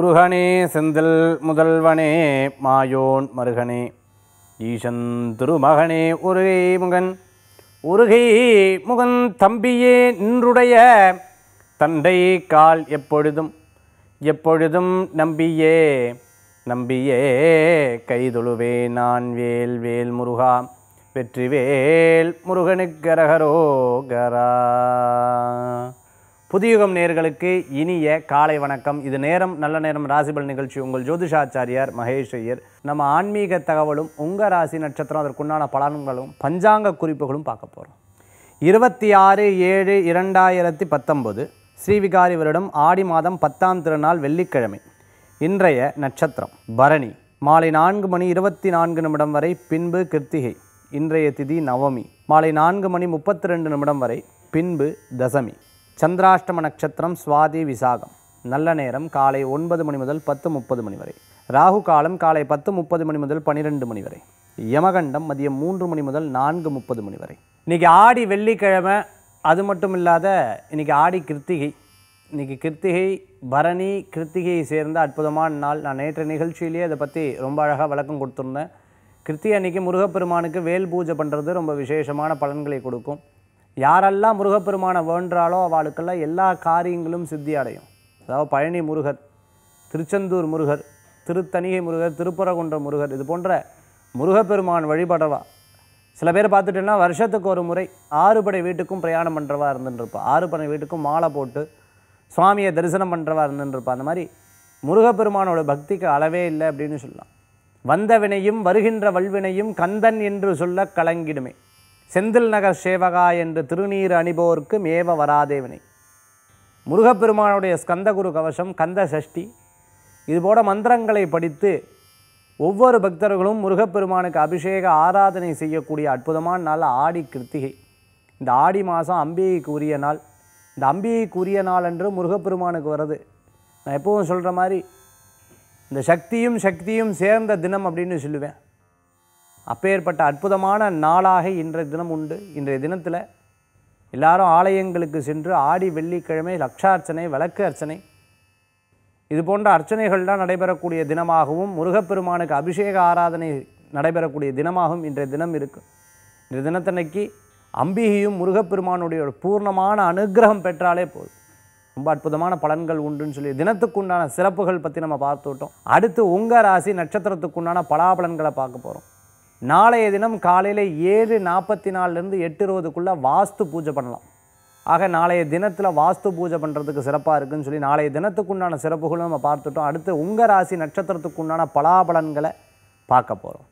முருகனே செந்தில் முதல்வனே மாயோன் மருகனே ஈசன் திருமகனே உருகை முகன் தம்பியே நின்றுடைய தண்டை கால் எப்பொழுதும் நம்பியே கைதொழுவே நான் வேல் முருகா வெற்றிவேல் முருகனுக்கரகரோகரா. புதியுகம் நேயர்களுக்கு இனிய காலை வணக்கம். இது நேரம் நல்ல நேரம் ராசிபல் நிகழ்ச்சி. உங்கள் ஜோதிஷாச்சாரியார் மகேஷ் ஐயர். நம்ம ஆன்மீக தகவலும் உங்கள் ராசி நட்சத்திரம் அதற்குண்டான பலன்களும் பஞ்சாங்க குறிப்புகளும் பார்க்க போகிறோம். 26/7/2019 ஸ்ரீவிகாரி வருடம் ஆடி மாதம் 10ஆம் திருநாள் வெள்ளிக்கிழமை. இன்றைய நட்சத்திரம் பரணி. மாலை 4:24 வரை பின்பு கிருத்திகை. இன்றைய திதி நவமி. மாலை 4:32 வரை பின்பு தசமி. சந்திராஷ்டம நட்சத்திரம் சுவாதி விசாகம். நல்ல நேரம் காலை 9 மணி முதல் 10:30 வரை. ராகு காலம் காலை 10:30 முதல் 12 வரை. யமகண்டம் மதியம் 3 மணி முதல் 4:30 வரை. இன்றைக்கி ஆடி வெள்ளிக்கிழமை. அது மட்டும் இல்லாத இன்றைக்கி ஆடி கிருத்திகை. இன்றைக்கி கிருத்திகை பரணி கிருத்திகையை சேர்ந்த அற்புதமான நாள். நான் நேற்று நிகழ்ச்சியிலேயே அதை பற்றி ரொம்ப அழகாக விளக்கம் கொடுத்துருந்தேன். கிருத்திகை அன்றைக்கி முருகப்பெருமானுக்கு வேல் பூஜை பண்ணுறது ரொம்ப விசேஷமான பலன்களை கொடுக்கும். யாரெல்லாம் முருகப்பெருமானை வேண்டாலோ அவளுக்கெல்லாம் எல்லா காரியங்களும் சித்தி அடையும். அதாவது பழனி முருகர், திருச்செந்தூர் முருகர், திருத்தணிகை முருகர், திருப்பரங்குன்ற முருகர், இது போன்ற முருகப்பெருமான் வழிபடவா. சில பேர் பார்த்துட்டோன்னா வருஷத்துக்கு ஒரு முறை 6 படை வீட்டுக்கும் பிரயாணம் பண்ணுறவா இருந்துருப்பா. 6 படை வீட்டுக்கும் மாலை போட்டு சுவாமியை தரிசனம் பண்ணுறவா இருந்துருப்பா. அந்த மாதிரி முருகப்பெருமானோட பக்திக்கு அளவே இல்லை அப்படின்னு சொல்லலாம். வந்த வினையும் வருகின்ற வல்வினையும் கந்தன் என்று சொல்ல கலங்கிடுமே. செந்தில் நகர் சேவகா என்று திருநீர் அணிபோர்க்கு மேவ வராதேவினை. முருகப்பெருமானுடைய ஸ்கந்தகுரு கவசம், கந்த சஷ்டி, இதுபோல மந்திரங்களை படித்து ஒவ்வொரு பக்தர்களும் முருகப்பெருமானுக்கு அபிஷேக ஆராதனை செய்யக்கூடிய அற்புதமான நாள் ஆடி கிருத்திகை. இந்த ஆடி மாதம் அம்பிகைக்கு உரிய நாள். இந்த அம்பிகைக்கு உரிய நாள் என்று முருகப்பெருமானுக்கு வருது. நான் எப்பவும் சொல்கிற மாதிரி இந்த சக்தியும் சேர்ந்த தினம் அப்படின்னு சொல்லுவேன். அப்பேற்பட்ட அற்புதமான நாளாக இன்றைய தினம் உண்டு. இன்றைய தினத்தில் எல்லாரும் ஆலயங்களுக்கு சென்று ஆடி வெள்ளிக்கிழமை லட்சார்ச்சனை, விளக்கு அர்ச்சனை, இது போன்ற அர்ச்சனைகள்லாம் நடைபெறக்கூடிய தினமாகவும் முருகப்பெருமானுக்கு அபிஷேக ஆராதனை நடைபெறக்கூடிய தினமாகவும் இன்றைய தினம் இருக்குது. இன்றைய தினத்தன்னைக்கு அம்பிகையும் முருகப்பெருமானுடைய பூர்ணமான அனுகிரகம் பெற்றாலே போதும். ரொம்ப அற்புதமான பலன்கள் உண்டுன்னு சொல்லி தினத்துக்குண்டான சிறப்புகள் பற்றி நம்ம பார்த்துவிட்டோம். அடுத்து உங்கள் ராசி நட்சத்திரத்துக்குண்டான பலாபலன்களை பார்க்க போகிறோம். நாளைய தினம் காலையில் 7:44 8:20 வாஸ்து பூஜை பண்ணலாம். ஆக நாளைய தினத்தில் வாஸ்து பூஜை பண்ணுறதுக்கு சிறப்பாக இருக்குதுன்னு சொல்லி நாளைய தினத்துக்குண்டான சிறப்புகளும் நம்ம பார்த்துட்டோம். அடுத்து உங்கள் ராசி நட்சத்திரத்துக்குண்டான பலாபலன்களை பார்க்க போகிறோம்.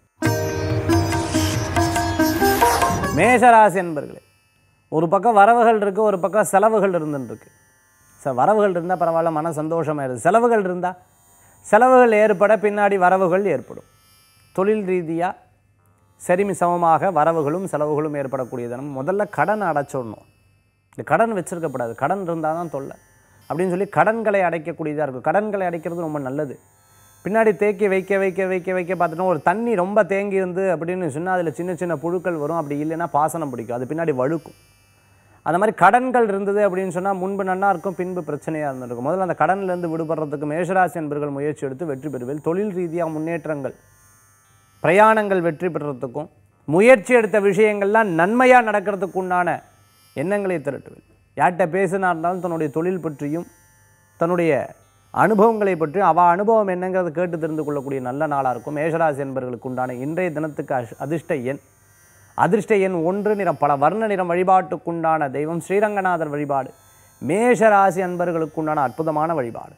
மேஷராசி என்பர்களே, ஒரு பக்கம் வரவுகள் இருக்குது, ஒரு பக்கம் செலவுகள் இருந்துருக்கு. வரவுகள் இருந்தால் பரவாயில்ல, மன சந்தோஷமாயிருது. செலவுகள் இருந்தால் செலவுகள் ஏற்பட பின்னாடி வரவுகள் ஏற்படும். தொழில் ரீதியாக சரிமி சமமாக வரவுகளும் செலவுகளும் ஏற்படக்கூடிய தினம். முதல்ல கடன் அடைச்சிடணும். இந்த கடன் வச்சிருக்கப்படாது. கடன் இருந்தால் தான் தொல்லை அப்படின்னு சொல்லி கடன்களை அடைக்கக்கூடியதாக இருக்கும். கடன்களை அடைக்கிறது ரொம்ப நல்லது. பின்னாடி தேக்கி வைக்க பார்த்துட்டோம். ஒரு தண்ணி ரொம்ப தேங்கி இருந்து அப்படின்னு சொன்னால் அதில் சின்ன சின்ன புழுக்கள் வரும். அப்படி இல்லைன்னா பாசனம் பிடிக்கும், அது பின்னாடி வழுக்கும். அந்த மாதிரி கடன்கள் இருந்தது அப்படின்னு சொன்னால் முன்பு நன்னா இருக்கும், பின்பு பிரச்சனையாக இருந்திருக்கும். முதல்ல அந்த கடன்லேருந்து விடுபடுறதுக்கு மேஷராசி என்பர்கள் முயற்சி எடுத்து வெற்றி பெறுவேன். தொழில் ரீதியாக முன்னேற்றங்கள், பிரயாணங்கள் வெற்றி பெறுறதுக்கும் முயற்சி எடுத்த விஷயங்கள்லாம் நன்மையாக நடக்கிறதுக்கு உண்டான எண்ணங்களை திரட்டுவேன். யார்கிட்ட பேசினா இருந்தாலும் தன்னுடைய தொழில் பற்றியும் தன்னுடைய அனுபவங்களை பற்றியும் அவள் அனுபவம் என்னங்கிறத கேட்டு தெரிந்து கொள்ளக்கூடிய நல்ல நாளாக இருக்கும். மேஷராசி என்பர்களுக்கு உண்டான இன்றைய தினத்துக்கு அதிர்ஷ்ட எண் 1 நிறம் பல வர்ண நிறம். வழிபாட்டுக்குண்டான தெய்வம் ஸ்ரீரங்கநாதர் வழிபாடு மேஷராசி அன்பர்களுக்கு உண்டான அற்புதமான வழிபாடு.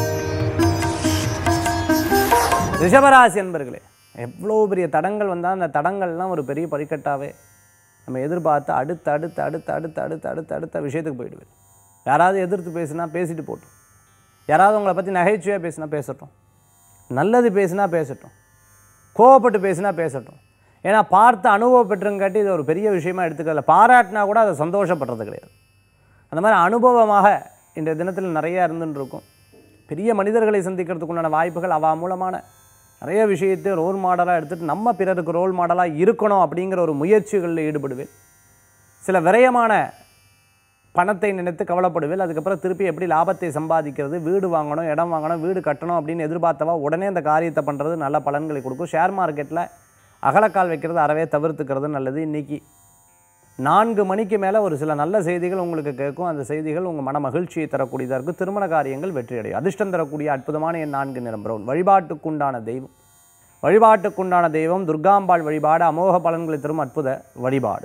ரிஷபராசி அன்பர்களே, எவ்வளோ பெரிய தடங்கள் வந்தால் அந்த தடங்கள்லாம் ஒரு பெரிய படிக்கட்டாகவே நம்ம எதிர்பார்த்து அடுத்த விஷயத்துக்கு போயிடுவேன். யாராவது எதிர்த்து பேசுனா பேசிட்டு போட்டோம். யாராவது உங்களை பற்றி நகைச்சுவையாக பேசுனா பேசட்டும், நல்லது பேசுனா பேசட்டும், கோவப்பட்டு பேசுனா பேசட்டும். ஏன்னா பார்த்து அனுபவம் பெற்றுங்காட்டி இது ஒரு பெரிய விஷயமா எடுத்துக்கல. பாராட்டினா கூட அதை சந்தோஷப்படுறது கிடையாது. அந்த மாதிரி அனுபவமாக இன்றைய தினத்தில் நிறையா இருந்துன்னு இருக்கும். பெரிய மனிதர்களை சந்திக்கிறதுக்குண்டான வாய்ப்புகள், அவள் மூலமான நிறைய விஷயத்தை ரோல் மாடலாக எடுத்துகிட்டு நம்ம பிறருக்கு ரோல் மாடலாக இருக்கணும் அப்படிங்கிற ஒரு முயற்சிகளில் ஈடுபடுவேன். சில விரயமான பணத்தை நினைத்து கவலைப்படுவேன். அதுக்கப்புறம் திருப்பி எப்படி லாபத்தை சம்பாதிக்கிறது, வீடு வாங்கணும், இடம் வாங்கணும், வீடு கட்டணும் அப்படின்னு எதிர்பார்த்தவா உடனே அந்த காரியத்தை பண்ணுறது நல்ல பலன்களை கொடுக்கும். ஷேர் மார்க்கெட்டில் அகலக்கால் வைக்கிறது அறவே தவிர்த்துக்கிறது நல்லது. இன்றைக்கி 4 மணிக்கு மேலே ஒரு சில நல்ல செய்திகள் உங்களுக்கு கேட்கும். அந்த செய்திகள் உங்கள் மன மகிழ்ச்சியை தரக்கூடியதாக இருக்கும். திருமண காரியங்கள் வெற்றியடையும். அதிர்ஷ்டம் தரக்கூடிய அற்புதமான எண் 4 நிறம் பிரவுன். வழிபாட்டுக்குண்டான தெய்வம் துர்காம்பாள் வழிபாடு. அமோக பலன்களை தரும் அற்புத வழிபாடு.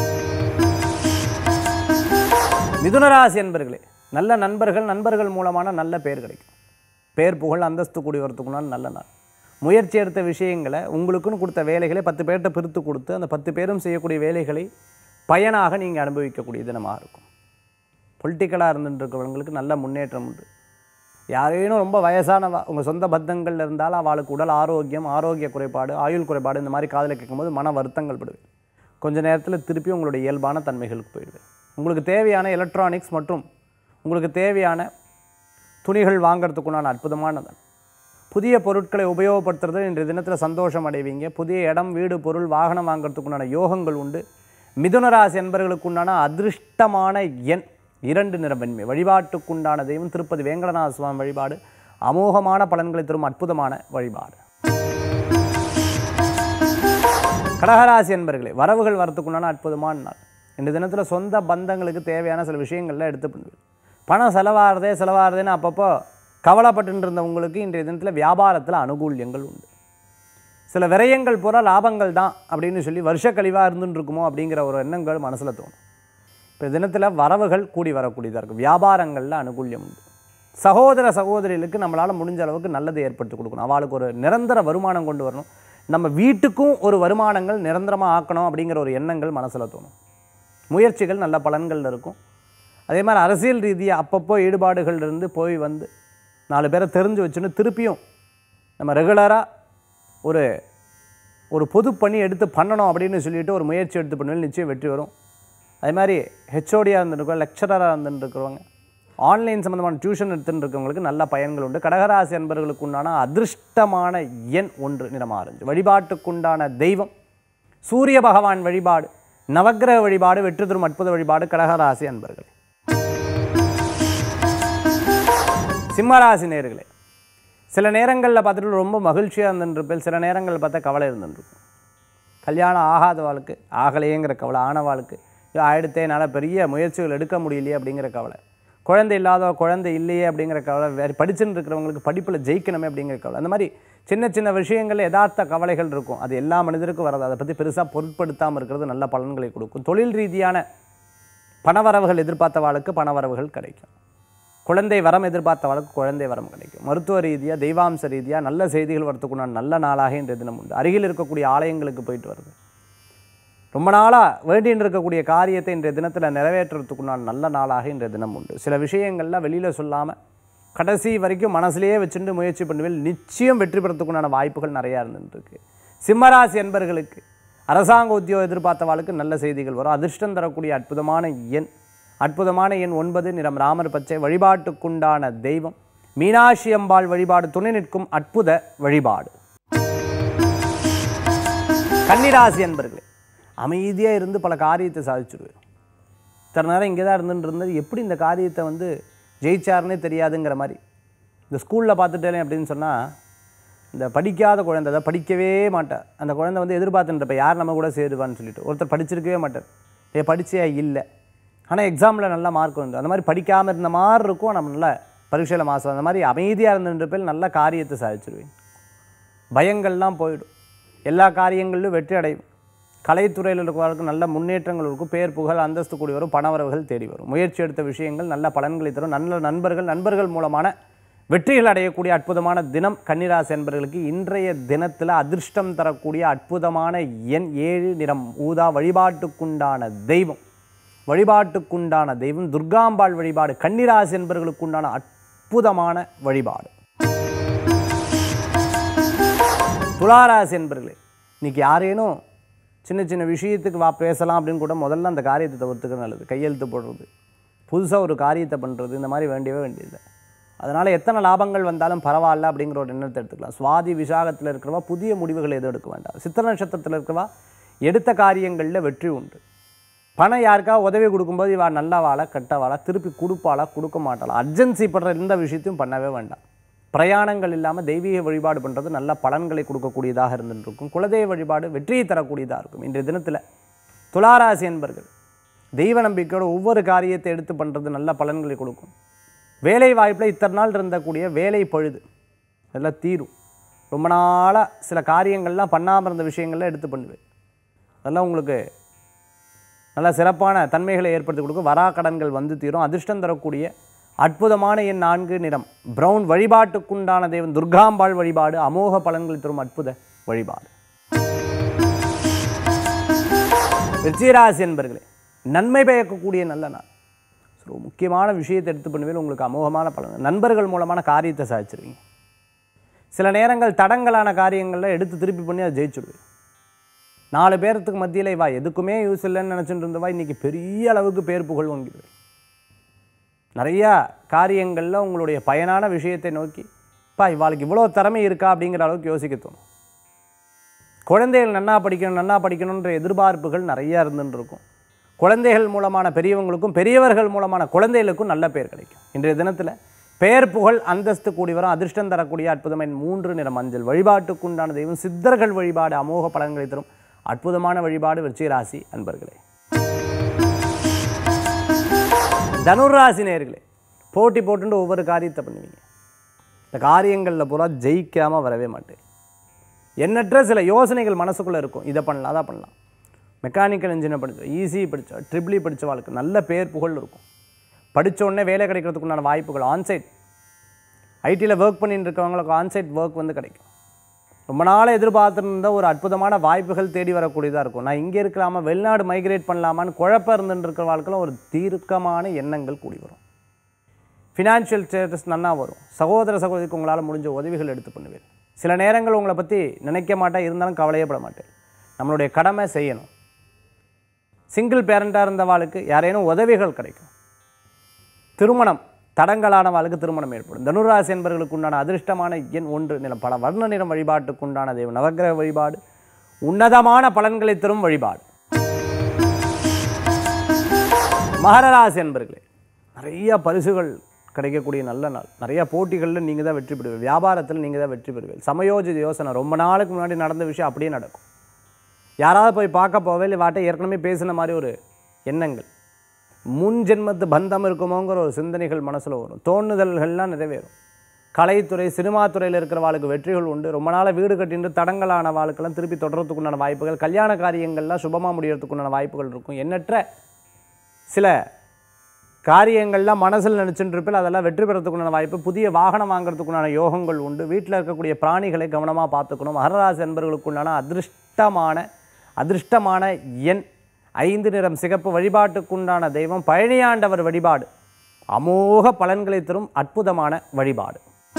மிதுனராசி என்பர்களே, நல்ல நண்பர்கள் மூலமான நல்ல பேர் கிடைக்கும். பேர் புகழ் அந்தஸ்து கூடி வரத்துக்குனால் நல்ல நாள். முயற்சி எடுத்த விஷயங்களை உங்களுக்குன்னு கொடுத்த வேலைகளை 10 பேர்கிட்ட பிரித்து கொடுத்து அந்த 10 பேரும் செய்யக்கூடிய வேலைகளை பயனாக நீங்கள் அனுபவிக்கக்கூடிய தினமாக இருக்கும். பொலிட்டிக்கலாக இருந்துருக்கிறவங்களுக்கு நல்ல முன்னேற்றம் உண்டு. யாரேனும் ரொம்ப வயசானவா உங்கள் சொந்த பத்தங்கள் இருந்தாலும் அவளுக்கு உடல் ஆரோக்கிய குறைபாடு, ஆயுள் குறைபாடு இந்த மாதிரி காதில் கேட்கும்போது மன வருத்தங்கள் படுவேன். கொஞ்ச நேரத்தில் திருப்பி உங்களுடைய இயல்பான தன்மைகளுக்கு போயிடுவேன். உங்களுக்கு தேவையான எலக்ட்ரானிக்ஸ் மற்றும் உங்களுக்கு தேவையான துணிகள் வாங்கிறதுக்குண்டான அற்புதமானது. புதிய பொருட்களை உபயோகப்படுத்துறது இன்றைய தினத்தில் சந்தோஷம் அடைவீங்க. புதிய இடம், வீடு, பொருள், வாகனம் வாங்கிறதுக்குண்டான யோகங்கள் உண்டு. மிதுனராசி என்பவர்களுக்குண்டான அதிர்ஷ்டமான எண் 2 நிறம் வெண்மை. வழிபாட்டுக்குண்டான தெய்வம் திருப்பதி வேங்கடநாத சுவாமி வழிபாடு. அமோகமான பலன்களை தரும் அற்புதமான வழிபாடு. கடகராசி என்பர்களே, வரவுகள் வரத்துக்குண்டான அற்புதமான நாள். இந்த தினத்தில் சொந்த பந்தங்களுக்கு தேவையான சில விஷயங்கள்லாம் எடுத்து பண்ணுவேன். பணம் செலவாகிறதேன்னு அப்பப்போ கவலைப்பட்டு இருந்த உங்களுக்கு இன்றைய தினத்தில் வியாபாரத்தில் அனுகூல்யங்கள் உண்டு. சில விரயங்கள் பூரா லாபங்கள் தான் அப்படின்னு சொல்லி வருஷக்கழிவாக இருந்துருக்குமோ அப்படிங்கிற ஒரு எண்ணங்கள் மனசில் தோணும். இப்போ தினத்தில் வரவுகள் கூடி வரக்கூடியதாக இருக்கும். வியாபாரங்களில் அனுகூல்யம் உண்டு. சகோதரிகளுக்கு நம்மளால் முடிஞ்ச அளவுக்கு நல்லதை ஏற்படுத்தி கொடுக்கணும். அவளுக்கு ஒரு நிரந்தர வருமானம் கொண்டு வரணும். நம்ம வீட்டுக்கும் ஒரு வருமானங்கள் நிரந்தரமாக ஆக்கணும் அப்படிங்கிற ஒரு எண்ணங்கள் மனசில் தோணும். முயற்சிகள் நல்ல பலன்கள் இருக்கும். அதே மாதிரி அரசியல் ரீதியாக அப்பப்போ ஈடுபாடுகள் இருந்து போய் வந்து 4 பேரை தெரிஞ்சு வச்சுன்னு திருப்பியும் நம்ம ரெகுலராக ஒரு பொது பணி எடுத்து பண்ணணும் அப்படின்னு சொல்லிட்டு ஒரு முயற்சி எடுத்து பண்ணுவேன். நிச்சயம் வெற்றி வரும். அதே மாதிரி ஹெச்ஓடியாக இருந்துருக்கோம், லெக்சரராக இருந்துருக்கிறவங்க, ஆன்லைன் சம்மந்தமான டியூஷன் எடுத்துகிட்டு இருக்கவங்களுக்கு நல்ல பயன்கள் உண்டு. கடகராசி என்பவர்களுக்கு உண்டான அதிர்ஷ்டமான எண் 1 நிறம் ஆரஞ்சு. வழிபாட்டுக்குண்டான தெய்வம் சூரிய பகவான் வழிபாடு. நவக்கிரக வழிபாடு வெற்றி தரும் அற்புத வழிபாடு. கடகராசி அன்பர்களே. சிம்மராசி நேயர்களே, சில நேரங்களில் பார்த்துட்டு ரொம்ப மகிழ்ச்சியாக இருந்துருப்பேன். சில நேரங்களில் பார்த்தா கவலை இருந்துருக்கும். கல்யாணம் ஆகாதவாளுக்கு ஆகலையேங்கிற கவலை, ஆனவாளுக்கு ஆயிடுத்தே என்னால் பெரிய முயற்சிகள் எடுக்க முடியலையே அப்படிங்கிற கவலை, குழந்தை இல்லாத குழந்தை இல்லையே அப்படிங்கிற கவலை, வேறு படிச்சுன்னு இருக்கிறவங்களுக்கு படிப்பில் ஜெயிக்கணுமே அப்படிங்கிற கவலை, அந்த மாதிரி சின்ன விஷயங்களில் யதார்த்த கவலைகள் இருக்கும். அது எல்லா மனிதருக்கும் வராது. அதை பற்றி பெருசாக பொருட்படுத்தாமல் இருக்கிறது நல்ல பலன்களை கொடுக்கும். தொழில் ரீதியான பணவரவுகள் எதிர்பார்த்தவாளுக்கு பணவரவுகள் கிடைக்கும். குழந்தை வரம் எதிர்பார்த்தவாளுக்கு குழந்தை வரம் கிடைக்கும். மருத்துவ ரீதியாக, தெய்வாம்ச ரீதியாக நல்ல செய்திகள் வரத்துக்குண்டான நல்ல நாளாக இன்றைய தினம் உண்டு. அருகில் இருக்கக்கூடிய ஆலயங்களுக்கு போயிட்டு வருது. ரொம்ப நாளாக வேண்டின்னு இருக்கக்கூடிய காரியத்தை இன்றைய தினத்தில் நிறைவேற்றுறதுக்குண்டான நல்ல நாளாக இன்றைய தினம் உண்டு. சில விஷயங்கள்லாம் வெளியில் சொல்லாமல் கடைசி வரைக்கும் மனசுலேயே வச்சுட்டு முயற்சி பண்ணுவேன். நிச்சயம் வெற்றி பெறத்துக்குண்டான வாய்ப்புகள் நிறையா இருந்துருக்கு. சிம்மராசி என்பர்களுக்கு அரசாங்க உத்தியோகம் எதிர்பார்த்தவாளுக்கு நல்ல செய்திகள் வரும். அதிர்ஷ்டம் தரக்கூடிய அற்புதமான எண் 9 நிறம் ராமர் பச்சை. வழிபாட்டுக்குண்டான தெய்வம் மீனாட்சி அம்பாள் வழிபாடு. துணை நிற்கும் அற்புத வழிபாடு. கன்னிராசி என்பர்களே, அமைதியாக இருந்து பல காரியத்தை சாதிச்சுடுவேன். இத்தனை நேரம் இங்கே தான் இருந்துட்டு எப்படி இந்த காரியத்தை ஜெயிச்சாருன்னே தெரியாதுங்கிற மாதிரி. இந்த ஸ்கூலில் பார்த்துட்டேன் அப்படின்னு சொன்னால், இந்த படிக்காத குழந்தை அதை படிக்கவே மாட்டார். அந்த குழந்தை எதிர்பார்த்துன்றப்ப யார் நம்ம கூட சேருவான்னு சொல்லிட்டு ஒருத்தர் படிச்சிருக்கவே மாட்டார். படிச்சியா இல்லை, ஆனால் எக்ஸாமில் நல்ல மார்க் வந்து அந்த மாதிரி படிக்காமல் இருந்த மாதிரி இருக்கும். நம்ம நல்ல பரீட்சையில் மாதம் அந்த மாதிரி அமைதியாக இருந்துன்றப்ப நல்ல காரியத்தை சாதிச்சிருவேன். பயங்கள்லாம் போயிடும். எல்லா காரியங்களிலும் வெற்றி அடையும். கலைத்துறையில் இருக்கிறவர்களுக்கு நல்ல முன்னேற்றங்கள் இருக்கும். பேர் புகழ் அந்தஸ்து கூடி வரும். பணவரவுகள் தேடி வரும். முயற்சி எடுத்த விஷயங்கள் நல்ல பலன்களை தரும். நல்ல நண்பர்கள் மூலமான வெற்றிகள் அடையக்கூடிய அற்புதமான தினம் கன்னிராசி என்பவர்களுக்கு. இன்றைய தினத்தில் அதிர்ஷ்டம் தரக்கூடிய அற்புதமான எண் 7 நிறம் ஊதா. வழிபாட்டுக்குண்டான தெய்வம் துர்காம்பாள் வழிபாடு. கன்னிராசி என்பவர்களுக்குண்டான அற்புதமான வழிபாடு. துளாராசி என்பவர்களே, இன்னைக்கு யாரேனும் சின்ன விஷயத்துக்கு பேசலாம் அப்படின்னு கூட முதல்ல அந்த காரியத்தை தவிர்த்துக்க நல்லது. கையெழுத்து போடுறது, புதுசாக ஒரு காரியத்தை பண்ணுறது, இந்த மாதிரி வேண்டியதில்லை. அதனால் எத்தனை லாபங்கள் வந்தாலும் பரவாயில்ல அப்படிங்கிற ஒரு எண்ணத்தை எடுத்துக்கலாம். சுவாதி விசாகத்தில் இருக்கிறவா புதிய முடிவுகள் எதுவும் எடுக்க வேண்டாம். சித்திர நட்சத்திரத்தில் இருக்கிறவா எடுத்த காரியங்களில் வெற்றி உண்டு. பணம் யாருக்கா உதவி கொடுக்கும்போது இவா நல்ல வாழை கெட்ட வாழை திருப்பி கொடுப்பாளா கொடுக்க மாட்டாளா அர்ஜென்சி படுற எந்த விஷயத்தையும் பண்ணவே வேண்டாம். பிரயாணங்கள் இல்லாமல் தெய்வீக வழிபாடு பண்ணுறது நல்ல பலன்களை கொடுக்கக்கூடியதாக இருந்துருக்கும். குலதெய்வ வழிபாடு வெற்றியை தரக்கூடியதாக இருக்கும். இன்றைய தினத்தில் துளாராசி என்பர்கள் தெய்வ நம்பிக்கையோட ஒவ்வொரு காரியத்தை எடுத்து பண்ணுறது நல்ல பலன்களை கொடுக்கும். வேலை வாய்ப்பில் இத்தனை நாள் இருந்தக்கூடிய வேலை பழுது அதெல்லாம் தீரும். ரொம்ப நாளாக சில காரியங்கள்லாம் பண்ணாமல் இருந்த விஷயங்கள்லாம் எடுத்து பண்ணுவேன். அதெல்லாம் உங்களுக்கு நல்ல சிறப்பான தன்மைகளை ஏற்படுத்தி கொடுக்கும். வராக்கடன்கள் வந்து தீரும். அதிர்ஷ்டம் தரக்கூடிய அற்புதமான எண் 4 நிறம் பிரவுன். வழிபாட்டுக்குண்டான தெய்வம் துர்காம்பாள் வழிபாடு அமோக பலன்களை தரும் அற்புத வழிபாடு. விருச்சிகராசி என்பர்களே நன்மை பயக்கக்கூடிய நல்ல நாள். ஸோ முக்கியமான விஷயத்தை எடுத்து பண்ணுவேன். உங்களுக்கு அமோகமான பலன். நண்பர்கள் மூலமான காரியத்தை சாதிச்சிருவீங்க. சில நேரங்கள் தடங்கலான காரியங்களில் எடுத்து திருப்பி பண்ணி அதை ஜெயிச்சுடுவேன். 4 பேர்த்துக்கு மத்தியில் வா எதுக்குமே யூஸ் இல்லைன்னு நினச்சிட்டு இருந்தவா இன்றைக்கி பெரிய அளவுக்கு பேர் புகழ் வாங்கிடுவேன். நிறையா காரியங்களில் உங்களுடைய பயனான விஷயத்தை நோக்கி இவாளுக்கு இவ்வளோ திறமை இருக்கா அப்படிங்கிற அளவுக்கு யோசிக்க தோணும். குழந்தைகள் நன்னா படிக்கணுன்ற எதிர்பார்ப்புகள் நிறையா இருந்துன்னு இருக்கும். குழந்தைகள் மூலமான பெரியவங்களுக்கும் பெரியவர்கள் மூலமான குழந்தைகளுக்கும் நல்ல பேர் கிடைக்கும். இன்றைய தினத்தில் பெயர் புகழ் அந்தஸ்து கூடி வரும். அதிர்ஷ்டம் தரக்கூடிய அற்புதமான 3 நிறம் மஞ்சள். வழிபாட்டுக்குண்டான தெய்வம் சித்தர்கள் வழிபாடு அமோக பலன்களை தரும் அற்புதமான வழிபாடு. விருச்சிகராசி அன்பர்களே. தனுராசி நேயர்களே போட்டி போட்டுட்டு ஒவ்வொரு காரியத்தை பண்ணுவீங்க. இந்த காரியங்களில் பூரா ஜெயிக்காமல் வரவே மாட்டேன். எண்ணற்ற சில யோசனைகள் மனசுக்குள்ளே இருக்கும். இதை பண்ணலாம் அதை பண்ணலாம். மெக்கானிக்கல் இன்ஜினியர் படித்தோம், ஈஸி படித்தோம், ட்ரிபிளி படித்த வாழ்க்கை நல்ல பேர் புகழ் இருக்கும். படித்த உடனே வேலை கிடைக்கிறதுக்குண்டான வாய்ப்புகள் ஆன்சைட் ஐடியில் ஒர்க் பண்ணிட்டு இருக்கவங்களுக்கு ஆன்சைட் ஒர்க் வந்து கிடைக்கும். ரொம்ப நாள் எதிர்பார்த்துருந்த ஒரு அற்புதமான வாய்ப்புகள் தேடி வரக்கூடியதாக இருக்கும். நான் இங்கே இருக்கலாமா வெளிநாடு மைக்ரேட் பண்ணலாமான்னு குழப்பம் இருந்துட்டு இருக்கிற வாழ்க்கையில் ஒரு தீர்க்கமான எண்ணங்கள் கூடி வரும். ஃபினான்ஷியல் ஸ்டேட்டஸ் நன்னா வரும். சகோதர சகோதரிக்கு உங்களால் முடிஞ்ச உதவிகள் எடுத்து பண்ணுவேன். சில நேரங்கள் உங்களை பற்றி நினைக்க மாட்டேன், இருந்தாலும் கவலையப்பட மாட்டேன். நம்மளுடைய கடமை செய்யணும். சிங்கிள் பேரண்ட்டாக இருந்தவாளுக்கு யாரேனும் உதவிகள் கிடைக்கும். திருமணம் தடங்கலானவாளுக்கு திருமணம் ஏற்படும். தனுராசி என்பவர்களுக்கு உண்டான அதிர்ஷ்டமான எண் 1 நிறம் பல வர்ண நிறம். வழிபாட்டுக்குண்டான தெய்வம் நவக்கிரக வழிபாடு உன்னதமான பலன்களை தரும் வழிபாடு. மகர ராசி என்பவர்களே நிறைய பரிசுகள் கிடைக்கக்கூடிய நல்ல நாள். நிறைய போட்டிகளில் நீங்கள் தான் வெற்றி பெறுவீர்கள். வியாபாரத்தில் நீங்கள் தான் வெற்றி பெறுவீர்கள். சமயோஜித யோசனை ரொம்ப நாளுக்கு முன்னாடி நடந்த விஷயம் அப்படியே நடக்கும். யாராவது போய் பார்க்க போவே இல்லை வாட்டை ஏற்கனவே பேசின மாதிரி ஒரு எண்ணங்கள். முன் ஜென்மத்து பந்தம் இருக்குமோங்கிற ஒரு சிந்தனைகள் மனசில் வரும். தோணுதல்கள்லாம் நிறைவேறும். கலைத்துறை சினிமா துறையில் இருக்கிற வாழ்க்கை வெற்றிகள் உண்டு. ரொம்ப நாள் வீடு கட்டிட்டு தடங்கலான வாழ்க்கெல்லாம் திருப்பி தொடர்றதுக்குண்டான வாய்ப்புகள், கல்யாண காரியங்கள்லாம் சுபமாக முடியறதுக்குண்டான வாய்ப்புகள் இருக்கும். எண்ணற்ற சில காரியங்கள்லாம் மனசில் நினச்சிட்டு இருப்பில் அதெல்லாம் வெற்றி பெறத்துக்குண்டான வாய்ப்பு. புதிய வாகனம் வாங்குறதுக்குண்டான யோகங்கள் உண்டு. வீட்டில் இருக்கக்கூடிய பிராணிகளை கவனமாக பார்த்துக்கணும். மகராசி என்பவர்களுக்குண்டான அதிர்ஷ்டமான எண் 5 நிறம் சிகப்பு. வழிபாட்டுக்குண்டான தெய்வம் பழனியாண்டவர் வழிபாடு அமோக பலன்களை தரும் அற்புதமான வழிபாடு.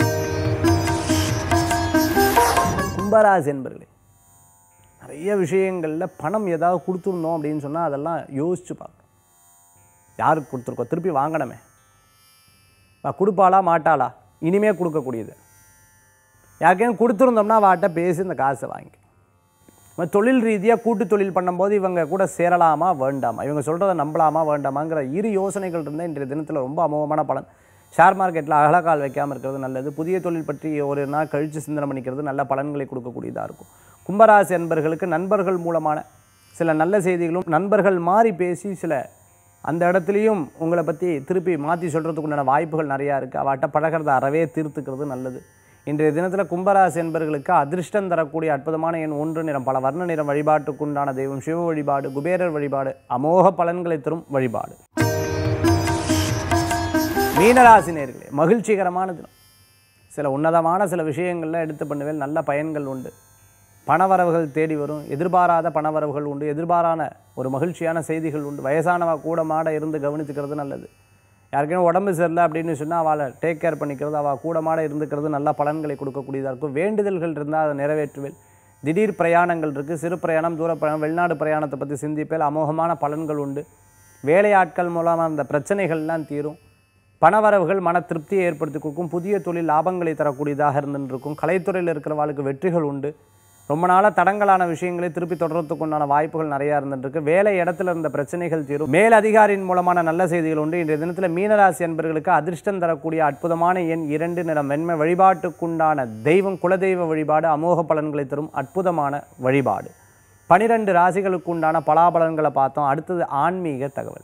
கும்பராசி என்பவர்களே நிறைய விஷயங்களில் பணம் ஏதாவது கொடுத்துருந்தோம் அப்படின்னு சொன்னால் அதெல்லாம் யோசிச்சு பார்க்கணும். யாருக்கு கொடுத்துருக்கோம் திருப்பி வாங்கணுமே, கொடுப்பாளா மாட்டாளா, இனிமேல் கொடுக்கக்கூடியது. யாருக்கேன்னு கொடுத்துருந்தோம்னா வாட்ட பேசி இந்த காசை வாங்கி தொழில் ரீதியாக கூட்டு தொழில் பண்ணும்போது இவங்க கூட சேரலாமா வேண்டாமா, இவங்க சொல்கிறத நம்பலாமா வேண்டாமாங்கிற இரு யோசனைகள் இருந்தால் இன்றைய தினத்தில் ரொம்ப அமோகமான பலன். ஷேர் மார்க்கெட்டில் அகலக்கால் வைக்காமல் இருக்கிறது நல்லது. புதிய தொழில் பற்றி ஒரு நாள் கழித்து சிந்தனை பண்ணிக்கிறது நல்ல பலன்களை கொடுக்கக்கூடியதாக இருக்கும். கும்பராசி நண்பர்களுக்கு நண்பர்கள் மூலமான சில நல்ல செய்திகளும், நண்பர்கள் மாறி பேசி சில அந்த இடத்துலையும் உங்களை பற்றி திருப்பி மாற்றி சொல்கிறதுக்குண்டான வாய்ப்புகள் நிறையா இருக்குது. அவட்ட பழகிறத அறவே தீர்த்துக்கிறது நல்லது. இன்றைய தினத்தில் கும்பராசி என்பவர்களுக்கு அதிர்ஷ்டம் தரக்கூடிய அற்புதமான எண் 1 நிறம் பல வர்ண நிறம். வழிபாட்டுக்குண்டான தெய்வம் சிவ வழிபாடு குபேரர் வழிபாடு அமோக பலன்களை தரும் வழிபாடு. மீனராசி நேயர்களே மகிழ்ச்சிகரமான தினம். சில உன்னதமான சில விஷயங்கள்லாம் எடுத்து பண்ணுவேன். நல்ல பயன்கள் உண்டு. பணவரவுகள் தேடி வரும். எதிர்பாராத பணவரவுகள் உண்டு. எதிர்பாரான ஒரு மகிழ்ச்சியான செய்திகள் உண்டு. வயசானவா கூட மாட இருந்து கவனித்துக்கிறது நல்லது. யாருக்கேனும் உடம்பு சரியில்லை அப்படின்னு சொன்னால் அவளை டேக் கேர் பண்ணிக்கிறது, அவள் கூடமாட இருந்துக்கிறது நல்ல பலன்களை கொடுக்கக்கூடியதாக இருக்கும். வேண்டுதல்கள் இருந்தால் அதை நிறைவேற்றுவேன். திடீர் பிரயாணங்கள் இருக்குது. சிறு பிரயாணம், தூர பிரயாணம், வெளிநாடு பிரயாணத்தை பற்றி சிந்திப்பேல் அமோகமான பலன்கள் உண்டு. வேலையாட்கள் மூலமாக அந்த பிரச்சனைகள்லாம் தீரும். பணவரவுகள் மன திருப்தியை ஏற்படுத்தி கொடுக்கும். புதிய தொழில் லாபங்களை தரக்கூடியதாக இருந்துருக்கும். கலைத்துறையில் இருக்கிற வாழ்க்கை வெற்றிகள் உண்டு. ரொம்ப நாளாக தடங்கலான விஷயங்களை திருப்பி தொடர்றதுக்கு உண்டான வாய்ப்புகள் நிறையா இருந்துருக்கு. வேலை இடத்துல இருந்த பிரச்சனைகள் தீரும். மேல் அதிகாரியின் மூலமான நல்ல செய்திகள் உண்டு. இன்றைய தினத்தில் மீனராசி அன்பர்களுக்கு அதிர்ஷ்டம் தரக்கூடிய அற்புதமான எண் 2, நிறம் வெண்மை. வழிபாட்டுக்குண்டான தெய்வம் குலதெய்வ வழிபாடு அமோக பலன்களை தரும் அற்புதமான வழிபாடு. 12 ராசிகளுக்கு உண்டான பலாபலன்களை பார்த்தோம். அடுத்தது ஆன்மீக தகவல்.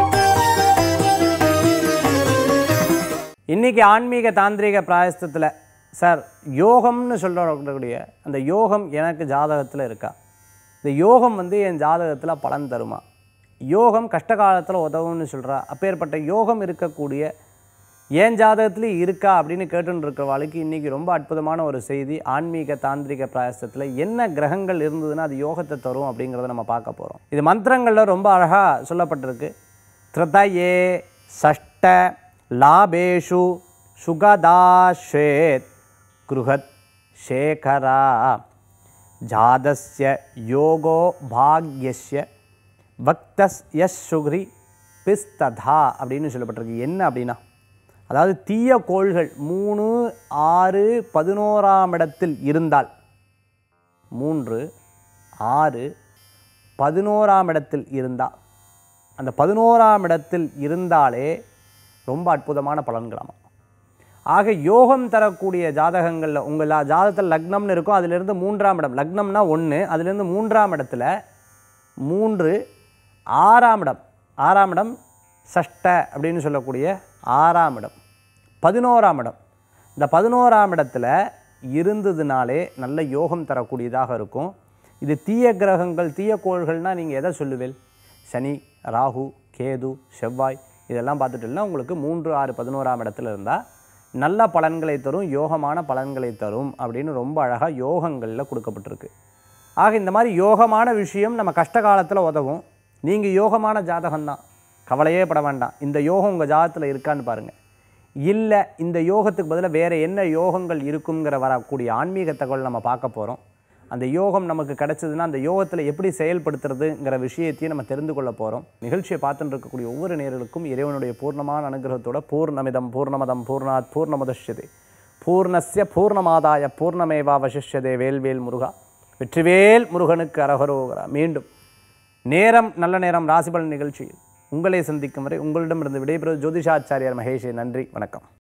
இன்றைக்கி ஆன்மீக தாந்திரிக பிராயஸ்தத்தில் சார் யோகம்னு சொல்லக்கூடிய அந்த யோகம் எனக்கு ஜாதகத்தில் இருக்கா, இந்த யோகம் என் ஜாதகத்தில் பலன் தருமா, யோகம் கஷ்ட காலத்தில் உதவும்னு சொல்கிறா, அப்பேற்பட்ட யோகம் இருக்கக்கூடிய என் ஜாதகத்துலேயும் இருக்கா அப்படின்னு கேட்டுன்னு இருக்கிறவாளுக்கு இன்றைக்கி ரொம்ப அற்புதமான ஒரு செய்தி. ஆன்மீக தாந்திரிக பிராயசத்தில் என்ன கிரகங்கள் இருந்ததுன்னா அது யோகத்தை தரும் அப்படிங்கிறத நம்ம பார்க்க போகிறோம். இது மந்திரங்களில் ரொம்ப அழகாக சொல்லப்பட்டிருக்கு. த்ரதயே சஷ்ட லாபேஷு சுகதாஷேத் குருஹத் சேகரா ஜாதஸ்ய யோகோ பாக்யஸ்ய வக்தஸ்ய சுக்ரி பிஸ்ததா அப்படின்னு சொல்லப்பட்டிருக்கு. என்ன அப்படின்னா, அதாவது தீய கோள்கள் 3, 6, 11ஆம் இடத்தில் இருந்தால், 3, 6, 11ஆம் இடத்தில் இருந்தால், அந்த 11ஆம் இடத்தில் இருந்தாலே ரொம்ப அற்புதமான பலன்களாமா. ஆக யோகம் தரக்கூடிய ஜாதகங்களில் உங்கள் ஜாதகத்தில் லக்னம்னு இருக்கும், அதிலிருந்து 3ஆம் இடம், லக்னம்னா 1, அதிலிருந்து 3ஆம் இடத்துல 3, 6ஆம் இடம், 6ஆம் இடம் சஷ்ட அப்படின்னு சொல்லக்கூடிய 6ஆம் இடம், 11ஆம் இடம், இந்த 11ஆம் இடத்துல இருந்ததுனாலே நல்ல யோகம் தரக்கூடியதாக இருக்கும். இது தீய கிரகங்கள் தீய கோள்கள்னால் நீங்கள் எதை சொல்லுவேல்? சனி, ராகு, கேது, செவ்வாய் இதெல்லாம் பார்த்துட்டுனா உங்களுக்கு 3, 6, 11ஆம் இடத்துல இருந்தால் நல்ல பலன்களை தரும், யோகமான பலன்களை தரும் அப்படின்னு ரொம்ப அழகாக யோகங்களில் கொடுக்கப்பட்டிருக்கு. ஆக இந்த மாதிரி யோகமான விஷயம் நம்ம கஷ்ட காலத்தில் உதவும். நீங்கள் யோகமான ஜாதகம்தான், கவலையே பட வேண்டாம். இந்த யோகம் உங்கள் ஜாதகத்தில் இருக்கான்னு பாருங்கள். இல்லை இந்த யோகத்துக்கு பதிலாக வேறு என்ன யோகங்கள் இருக்குங்கிற வரக்கூடிய ஆன்மீக தகவல் நம்ம பார்க்க போகிறோம். அந்த யோகம் நமக்கு கிடைச்சதுன்னா அந்த யோகத்தில் எப்படி செயல்படுத்துறதுங்கிற விஷயத்தையும் நம்ம தெரிந்து கொள்ள போகிறோம். நிகழ்ச்சியை பார்த்துட்டு இருக்கக்கூடிய ஒவ்வொரு நேயர்களுக்கும் இறைவனுடைய பூர்ணமான அனுகிரகத்தோட பூர்ணமிதம் பூர்ணமதம் பூர்ணாத் பூர்ணமுதஷ்யதே பூர்ணஸ்ய பூர்ணமாதாய பூர்ணமேவாவசிஷ்யதே. வேல்வேல் முருகா, வெற்றிவேல் முருகனுக்கு அரகரோகரா. மீண்டும் நேரம் நல்ல நேரம் ராசிபலன் நிகழ்ச்சியில் உங்களை சந்திக்கும் வரை உங்களிடமிருந்து விடைபெறுவது ஜோதிஷாச்சாரியார் மகேஷே. நன்றி, வணக்கம்.